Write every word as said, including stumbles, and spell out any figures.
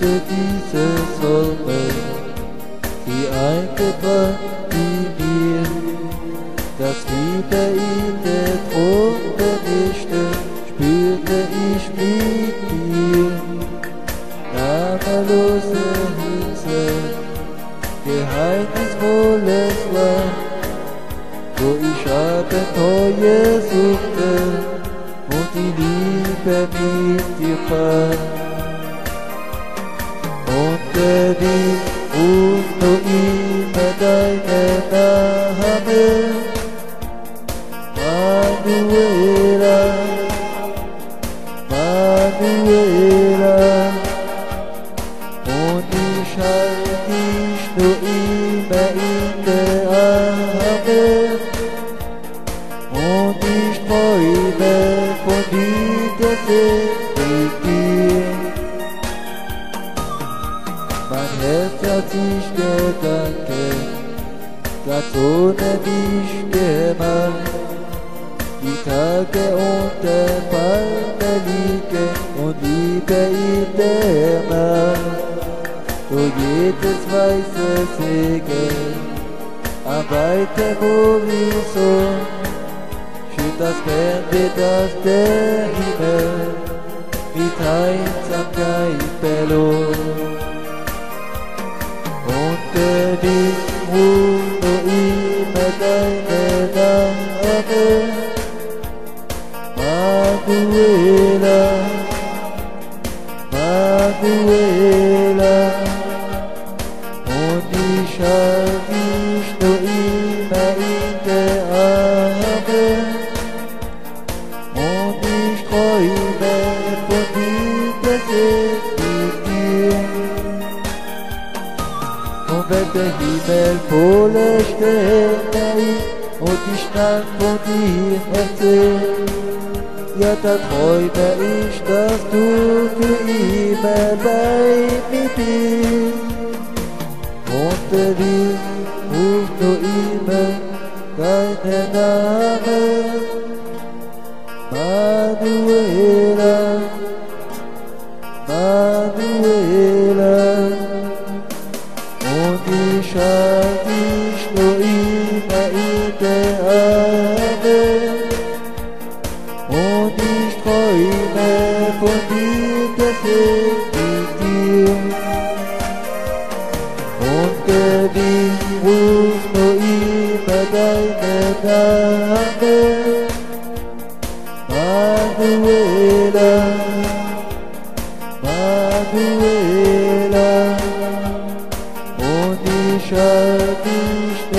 fürchte diese Sonne, die eingebrannt in mir, das Fieber in der Tropenlichte spürte ich mit dir. Namenlose Hitze, geheimnisvolles Land, wo ich Abenteuer suchte und die Liebe mit dir fand. Und der Wind ruft nur immer deine Name, Manuela, Manuela. Und ich halte dich nur immer in der Arme, und ich träume von Wiedersehen mit dir. Mein Herz hat sich Gedanken ganz ohne dich gemacht. Die Tage unter Palme liegen und Liebe in der Nacht. Und jedes weiße Segel am weiten Horizont schön das Fernbild aus der Himmel mit Einsamkeit belohnt. Und der Wind ruft nur immer deine Name, Manuela, Manuela. Und ich halte dich nur immer in der Arme, und ich träume von Wiedersehen mit dir. Und wenn der Himmel voller Sterne ist und ich dann von dir erzähl, ja, da träume ich, dass du für immer bei mir bist. Und der Wind ruft nur immer deinen Namen, Manuela, Manuela. Und ich halte dich nur immer in der Arme, und ich träume von Wiedersehen mit dir. Und der Wind ruft nur immer deine Name, Manuela, Manuela. Und ich halte dich